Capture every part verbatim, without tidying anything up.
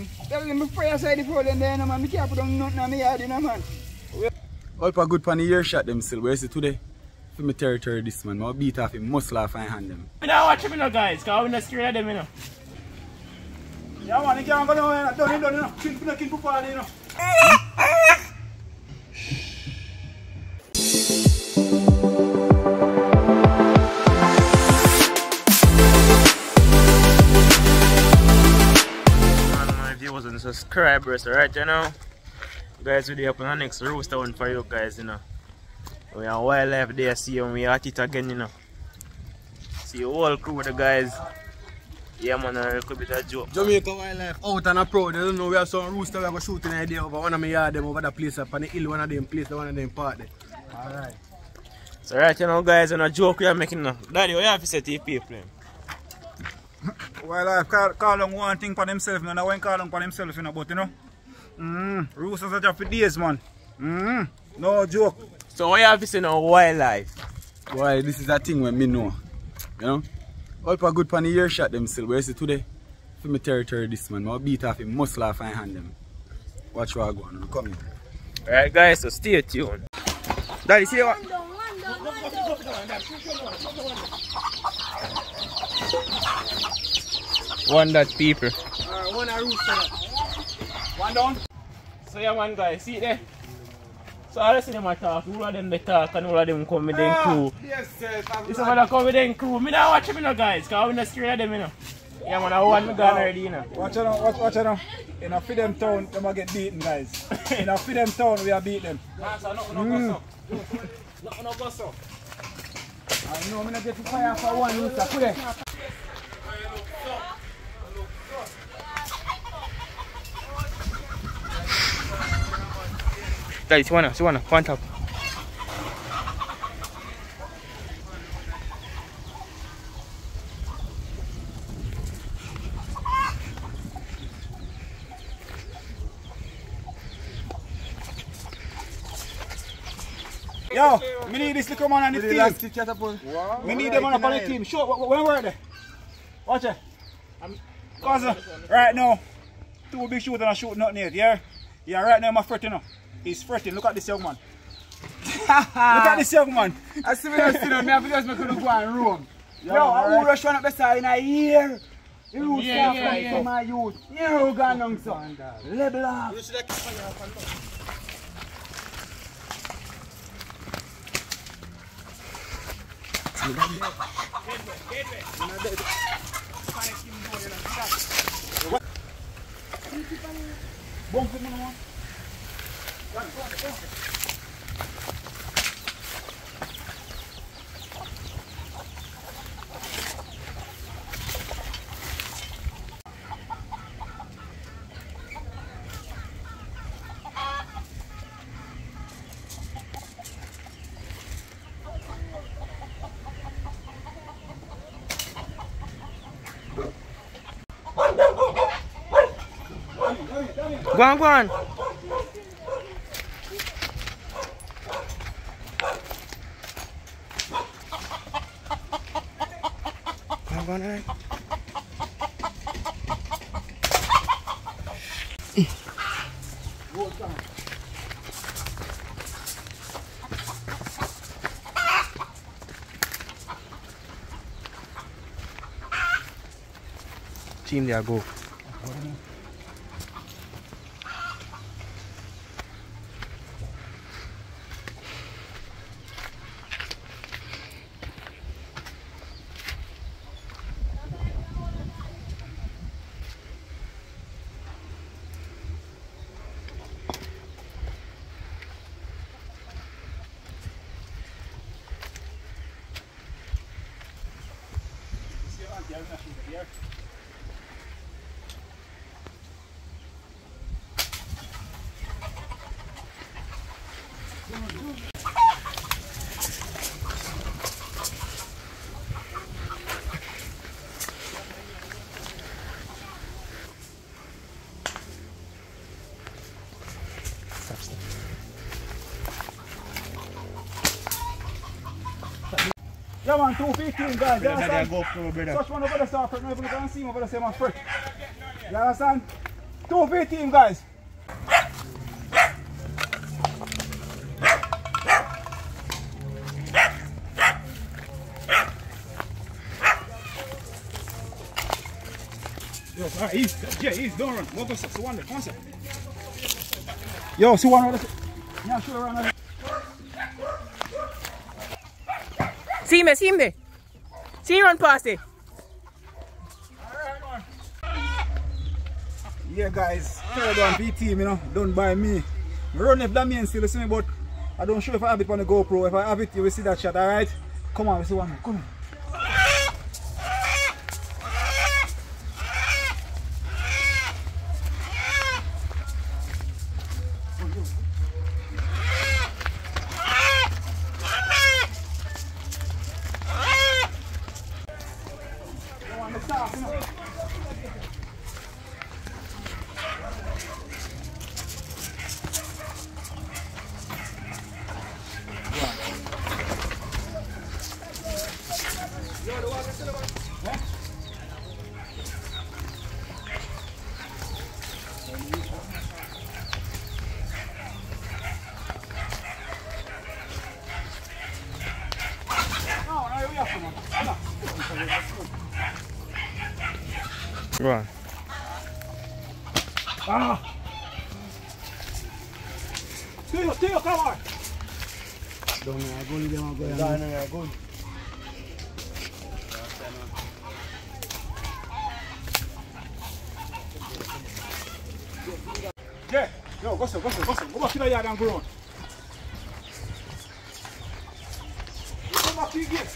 Tell them before I say the food and then man, I can't put on nothing on my yard, you know, man. All for good pan the ear shot themselves. Where is it today? For my territory this man. I'll beat off him, muscle off and hand them. I don't watch him, you know, guys, because I'm not scared of them, you know. Yeah, man, you can't go down, down, down, you know. King for the king for party, you know. Viewers and subscribers, right? You know, guys, we'll be up on the next rooster one for you guys. You know, we are wildlife there. See you when we at it again. You know, see you all crew with the guys. Yeah, man, a little bit of joke. Jamaica wildlife out and a proud. They don't know we have some rooster. We are going to shoot an idea over one of my yard them over the place up on the hill. One of them place, one of them part there. All right. So right, you know, guys, and a joke we are making now. Daddy, what you have to say to people? Wildlife call, call on one thing for themselves, and I won't call on for themselves, you know, but you know, mm, roosters are just for days, man. Mm, no joke. So what you have to say now, wildlife? Why, this is a thing when me know. You know? All for good pan the ear shot themselves. Where is it today? For my territory this man. I'll beat off him, muscle off and hand them. Watch what I go on. Come in. Alright guys, so stay tuned. Daddy, see what? One that people. Alright, one a rooster. One down. So yeah man guys, see it there? So I see them talk, all of them they talk and all of them come with them crew. Yes, sir. This is what I come with them crew. Me not watch them, you know, guys, because I'm not scared of them, you know. Yeah man, I want me gone already, you know. Watch out, watch, watch out. In a Freedom Town, they might get beaten, guys. In a Freedom Town, we are beat them. Man, so nothing no go so. Nothing no go so. I know I'm going to get fire for one rooster. Put it. Daddy, see one, see one, one top. Yo, we need this little man on the team. Wow. We need them on the team. Show, where were they? Watch it. Cause uh, right now, two big shooters and shoot nothing yet, yeah? Yeah, right now I'm fretting. He's fretting. Look at this young man. Look at this young man. I see me not sit down. I have to just make him go and roam. Yo, I will rush one up the side in a year. You yeah, yeah, yeah. From my youth. You gone down, son. Level up. Bom, come on. Run, run, run. Go on, go on. Go on, go on, right. Team there, go. Yeah man, two fifteen guys, you understand? Go through, brother. Such one over the circle, no even can see him over the same man first. You understand? Two V team, guys. Yo, alright, easy. Yeah, easy. Don't run. Go, go, so one there. Come on, sir. Yo, see one right there. Yeah, sure, around there. See him there, see him there. See him run past it. Alright, man. Yeah, guys. Third one V team, you know, done by me. I run if that means still see me, but I don't sure if I have it on the GoPro. If I have it, you will see that shot, alright? Come on, we see one more. Come on. Run. Ah! Tio, tio, come on! Down there, go down there, down there, go. Yeah, yo, go so, go so, go so. Go back to the yard and go on. Go back to the gate.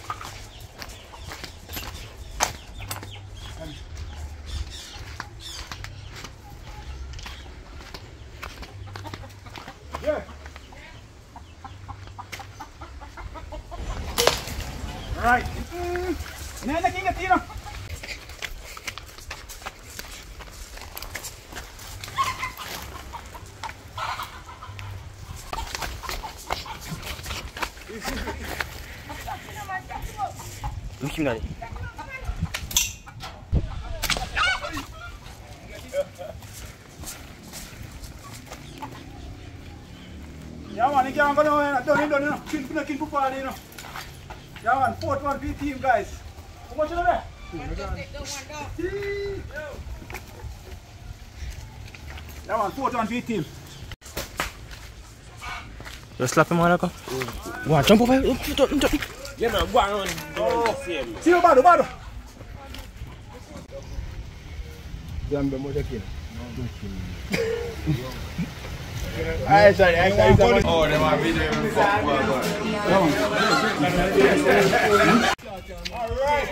Yeah. Right. Mm. Now the king of Tino. Look him daddy. Yeah man, you can't go down, down in, down in, king, king, king football, you know. Yeah man, fourth one V team, guys. How much is there? Yeah man, fourth one V team. Just slap him on the cup. Go on, jump over. Yeah man, go on. Oh. See you, Bado, Bado. Jambe moja kile. I sorry, I sorry. Oh, they want video fuck. All right.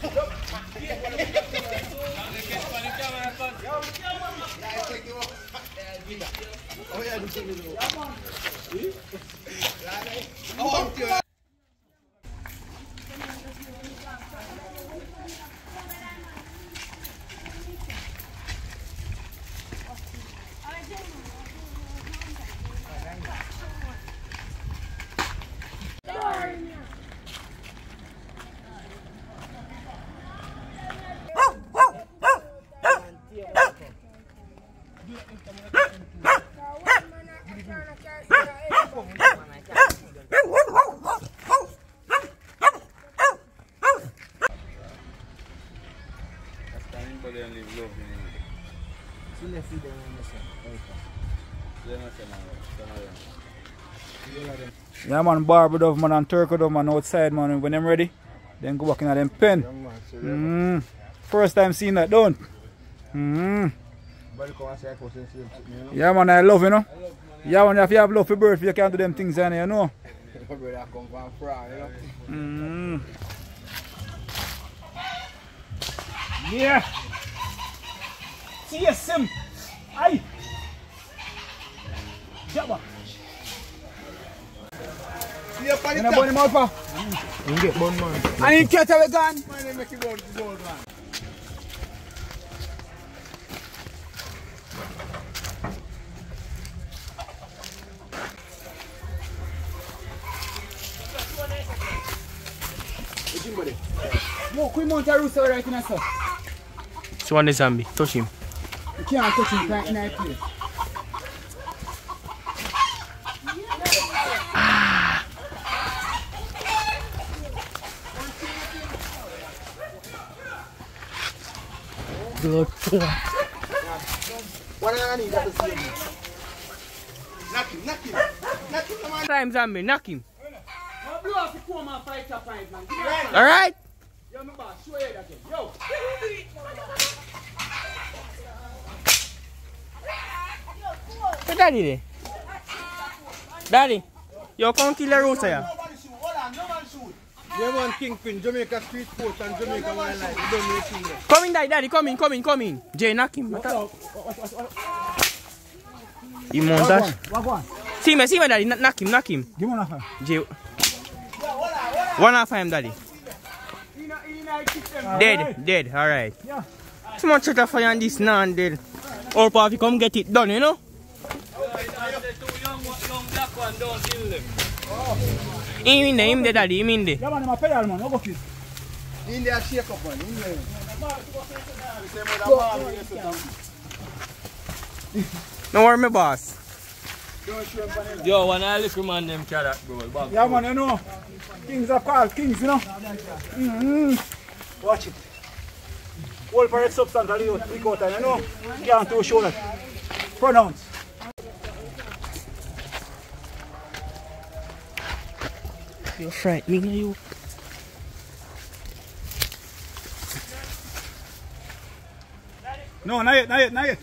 Yeah man, barber dove man and turkey dove man outside man. When them ready, then go back in at them pen. Mm. First time seeing that, don't? Mm. Yeah man, I love you know. Yeah man, if you have love for birds, you can't do them things anyway, you know. Mm. Yeah. See you, Sim. Aye. Jabba. See you for the top. Him out for. You get bun man. And he catch away gun. Man, they make you go to gold man. No, quick mount a rooster right in a sir. So one the zombie, touch him. You can't touch him right now, please. Good. What I need that to see him. Knock him, knock him. Knock him, man. Times on me, knock him. Blow off the comb and fight up, man. Alright? Yo, my boss, show you that again. Yo. Hey, Daddy there. Daddy, yo, come kill the rooster here. Nobody shoot. Hold on, no man shoot. Yeah, man, Kingpin, Jamaica Street Food and Jamaica Wildlife. You don't make it. Come in, Daddy, Daddy, come in, come in, come in. Jay, knock him. What up? You want that? What one? See me, see me, Daddy, knock him, knock him. Give me one of them. Jay. One half of him, Daddy. Dead, dead, alright. Yeah. Too much shut fire on this now and dead. Or if you come get it done, you know? Him in there, him there, Daddy, him in there. Yeah, man, I'm a pedal, man. No go kill. In there, shake up, man. In there. No worry, my boss. Yo, when I look man, them carrot, bro. Yeah, man, you know. Kings are called kings, you know. Mm-hmm. Watch it. All for its substance, I'll leave it out, you know. You can't too show that. Pronounce. You're frightening, you. No, not yet, not yet, not yet.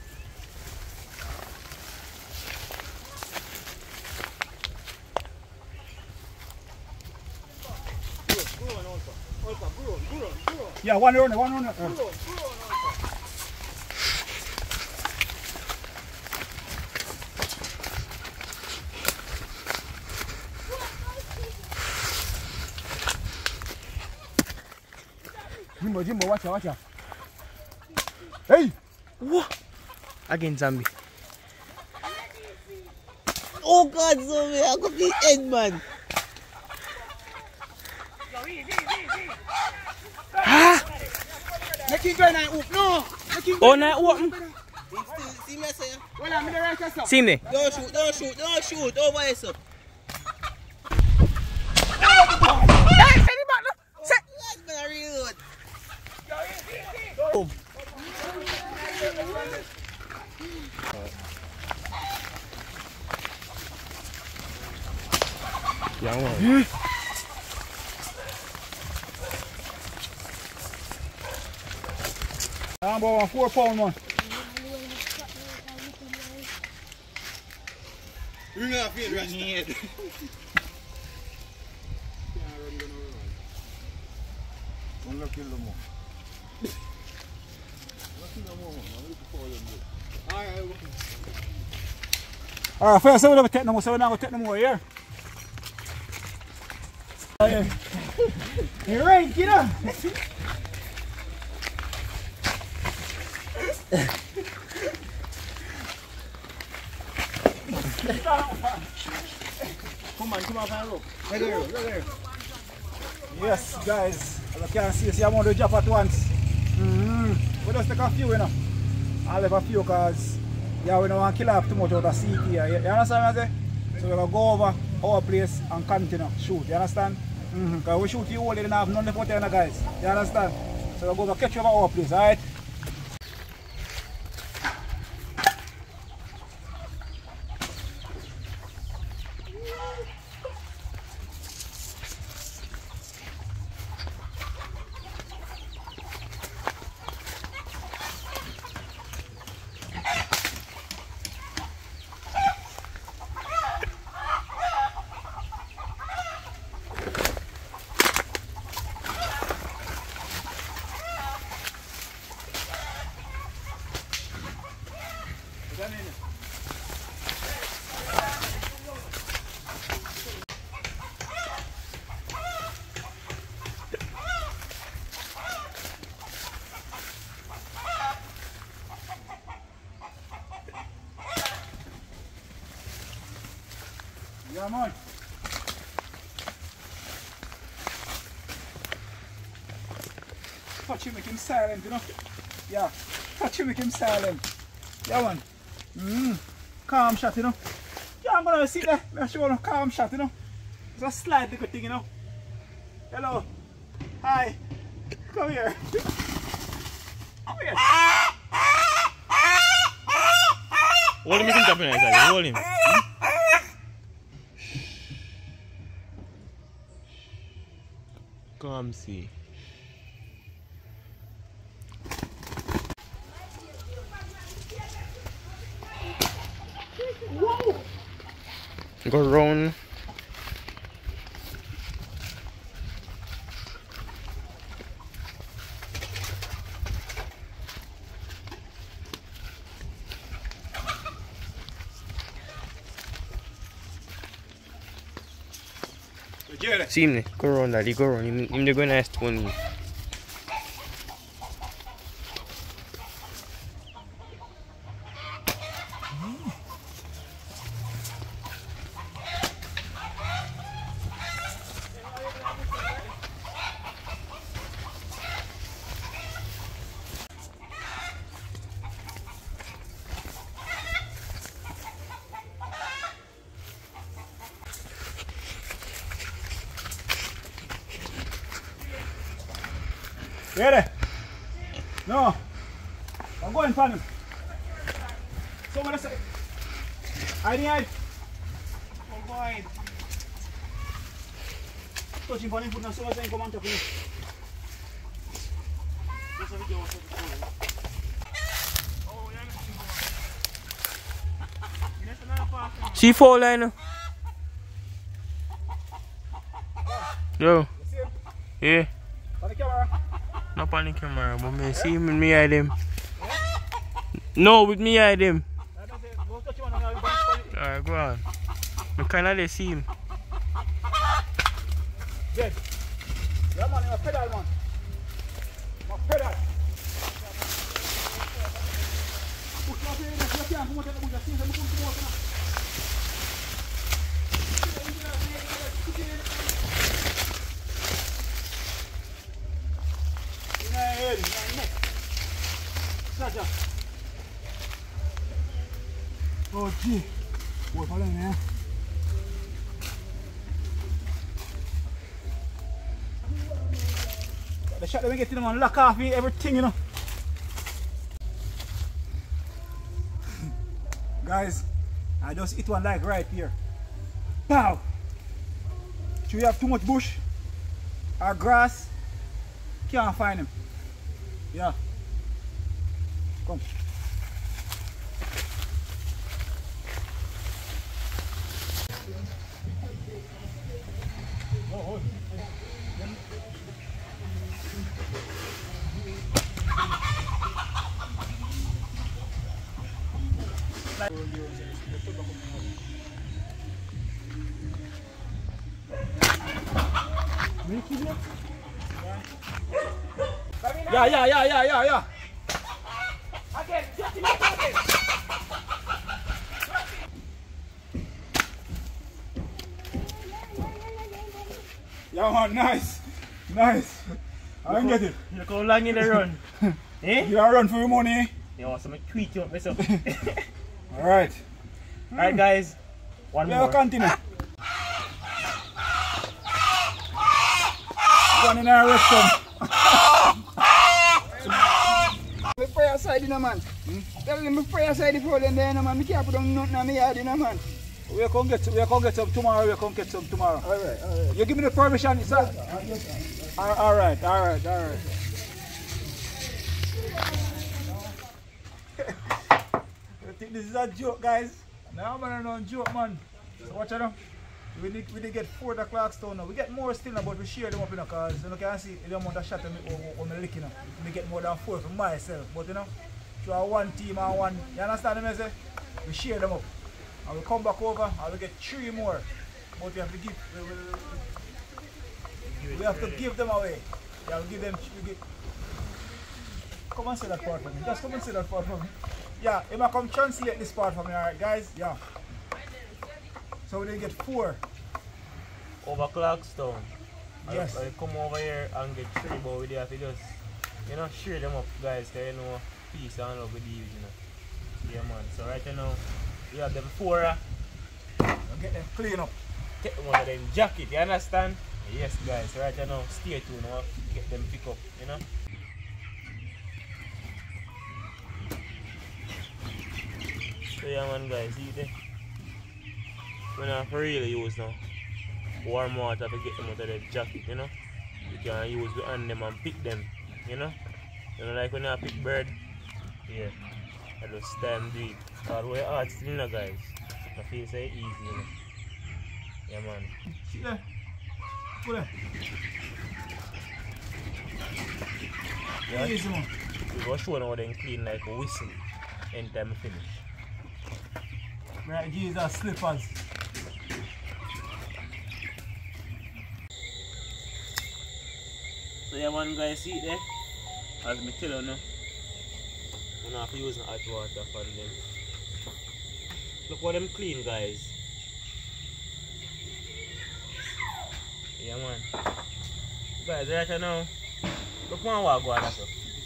Yeah, one runner, one runner. Uh. Jimbo, Jimbo, watch out, watch out. Hey! What? Again, zombie. Oh God, zombie, I could be head, man. Ah! Make him go and oop, no! Make him Oh, now open. See me, I say, well, I'm in the right side. See me. don't shoot, don't shoot, don't shoot, over yourself. Hey, send it back now. Send. That's been a real good. Boom. Yeah, man. I'm about four pound one. Ring off here, right here. Don't look in the more. Alright, first I will take no more, so we're not going to take no more here. You're right, get up! Come on, come on, man, look. Right there, right there. Yes, guys, as you can see, see I'm on the job at once. Mm-hmm. We just take a few, you know. I'll leave a few because yeah, we don't want to kill off too much out of sea here. You, you understand what I say? So we're going to go over our place and continue shoot. You understand? Mm-hmm. Because we shoot you all, you don't have none left out there, guys. You understand? So we'll go over catch you over our place, alright? Yeah, man. Touch him, make him silent, you know? Yeah, touch him, make him silent. Yeah, man. Mm. Calm shot, you know. Yeah, I'm gonna sit there. Let's show you a calm shot, you know. It's a slight little thing, you know. Hello. Hi. Come here. Come here. Hold him, you can jump in inside. Hold him. Come see. Whoa. Go round. See him, go around that, go around him, him they go nice to one. Ready? No. I'm going for him. Someone say. I need. Oh boy. Touching for him, put no so much come on top of me. See four line. Yo. Yeah. On the camera. Not on the camera, but me see him with me hide him. No, with me hide him. Alright, go on. I kinda see him. Dead. Yeah, man, you're a pedal, man. I'm a pedal. Oh, gee. What are you doing? The shot that we get to them and lock off me, everything, you know. Guys, I just hit one like right here. Pow! Should we have too much bush or grass? Can't find him. Yeah. Come. Yeah, yeah, yeah, yeah, yeah, yeah. Again, just again. Yeah, man, nice, nice. I didn't get it. Look how long in the run. Eh? You are run for your money. You want some tweet you up myself. Alright. Alright guys. One Yeah, more. continue. One in our restaurant. Me pray aside in a man. Hmm? Tell them me pray aside the floor then there in a man. Me can't put on nothing on me yard in a man. We'll come get some, we'll come get some tomorrow, we'll come get some tomorrow. Alright, alright. You give me the permission, sir? Alright, alright, alright. I think this is a joke, guys. Now man, no joke, man. So watch out now. We did, we did get four o'clock stone now. We get more still now, but we share them up, you know, because you know, can see the amount of shot I'm licking now. We get more than four for myself, but you know, if you are one team and one, you understand me, say? We share them up. And we come back over and we get three more. But we have to give, we, we, we have to give them away. Yeah, we give them, we give, come and say that part for me. Just come and say that part for me. Yeah, you might come translate this part for me, alright guys? Yeah. So we did get four. Over Clarkstown. Yes. I, I come over here and get three, but we have to just, you know, share them up, guys, because you know, peace and love with these, you know. Yeah man, so right now we have them four uh, Get them clean up. take one of them jacket, you understand? Yes guys, so right now stay tuned, now get them pick up, you know? So yeah man guys, see there? We don't have to really use now warm water to get them out of the jacket, you know? You can use the hand them and pick them, you know? You know like when you pick bird? Yeah. I just stand do it. Because we're hard still, you know guys. I feel so easy, you know? Yeah man. See there? Put there. Yeah. Easy man. We go show now how they clean like a whistle anytime we finish. Right, Jesus slippers. So yeah man guys, see it there? As me tell you now, we don't have to use hot water for them. Look what them clean guys. Yeah man. Guys right now, look one walk go on so.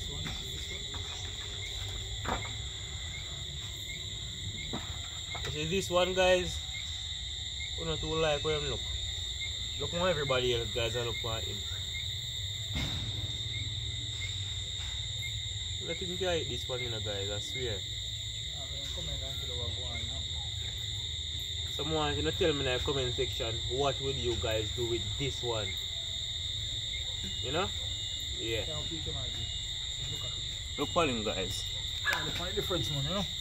You see this one guys, we don't too like where him look. Look how everybody else guys I look at him. Let him get this one, you know, guys, I swear. Someone, you know, tell me in the comment section what would you guys do with this one? You know? Yeah. Look at him, guys. Look at the difference, man, you know?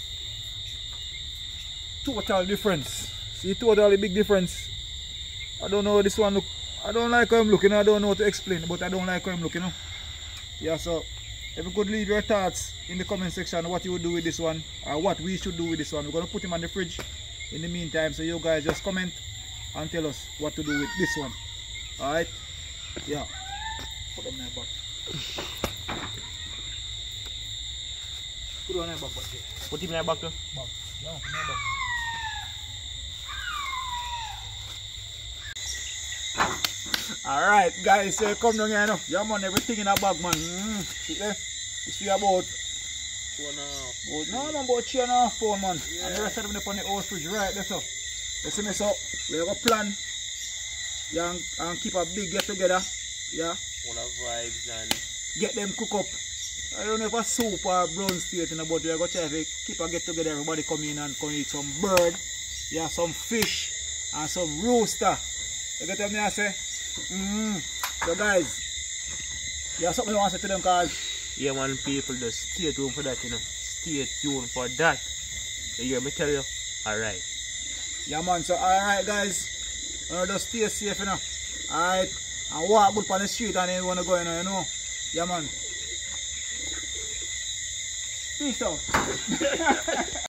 Total difference. See, totally big difference. I don't know how this one look. I don't like how I'm looking. I don't know how to explain, but I don't like how I'm looking, you know? Yeah, so if you could leave your thoughts in the comment section what you would do with this one or what we should do with this one. We're going to put him on the fridge in the meantime, so you guys just comment and tell us what to do with this one. Alright? Yeah. Put them in the box. Put it on the box. Put him in the back, though. Box. Yeah, in the box. Alright guys, so come down here now. Yeah man, everything in a bag man. Mm, see there? You see about Two and a half. About, no man, about three and a half pound man. Yeah. And the rest of them up on the old fridge right there so. You see me so, we have a plan. Yeah, and, and keep a big get together. Yeah. Full of vibes and get them cook up. I don't know if a soup or brown steak in the but we are going to try to keep a get together, everybody come in and come eat some bird. Yeah, some fish and some rooster. You get what I say? Mm. So guys, you have something you want to say to them cause? yeah man, people just stay tuned for that, you know. Stay tuned for that. You hear me tell you? Alright. Yeah man, so alright guys. Uh, just stay safe, you know. Alright. And walk good on the street and then you want to go, you know, you know. Yeah man. Peace out.